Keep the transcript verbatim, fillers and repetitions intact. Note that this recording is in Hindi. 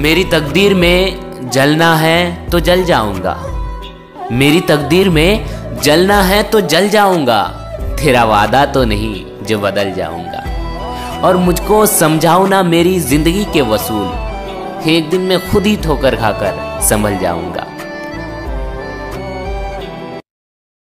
मेरी तकदीर में जलना है तो जल जाऊंगा, मेरी तकदीर में जलना है तो जल जाऊंगा, तेरा वादा तो नहीं जो बदल जाऊंगा। और मुझको समझाओ ना मेरी जिंदगी के वसूल, एक दिन मैं खुद ही ठोकर खाकर संभल जाऊंगा।